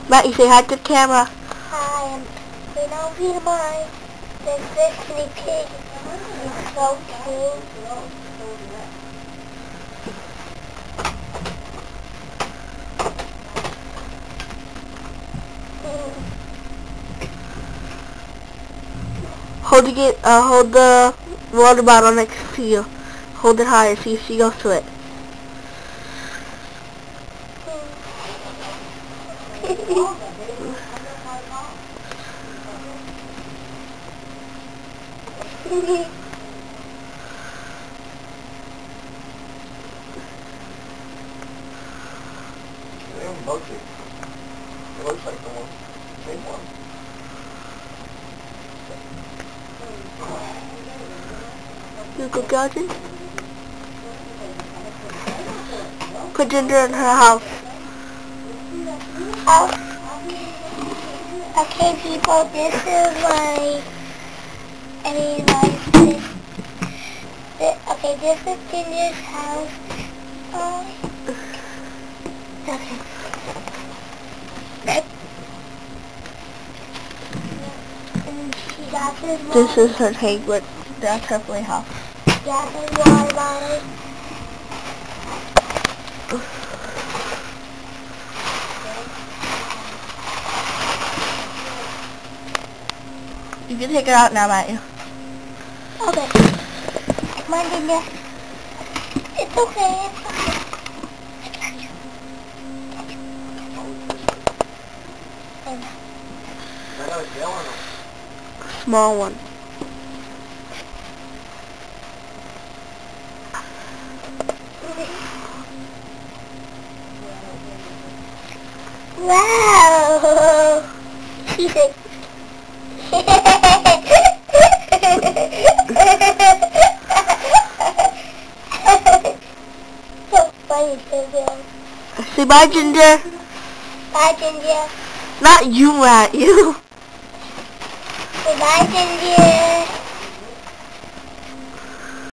Matty, say hi to the camera. Hi, I'm Peter Mine. There's this guinea pig. He's so cute. Hold the water bottle next to you. Hold it higher, see if she goes to it. It looks like the one. Same one. You go, Gordon. Put Ginger in her house. Okay, people, this is this is Ginger's house. Okay. And she got this water. This is her tank, but that's her playhouse. Got this water bottle. You can take her out now, Matthew. Okay. Come on, Ginger. It's okay. Small one. Wow! She's like... So funny, Ginger. Say bye, Ginger. Bye, Ginger. Not you, Matthew. Say bye, Ginger.